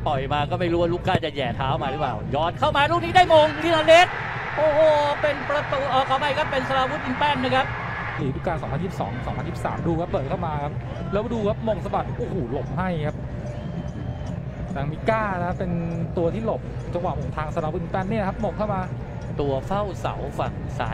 ปล่อยมาก็ไม่รู้ว่าลูกก้าจะแย่เท้ามาหรือเปล่าย้อนเข้ามาลูกนี้ได้มงทีละเล็กโอ้โหเป็นประตูขอไปครับเป็นสราวุธอินแป้นนะครับฤดูกาล 2022-2023 ดูครับเปิดเข้ามาครับแล้วดูครับมงสะบัดโอ้โหหลบให้ครับทางมิก้านะเป็นตัวที่หลบจังหวะของทางสราวุธอินแป้นเนี่ยครับมงเข้ามาตัวเฝ้าเสาฝั่งซ้าย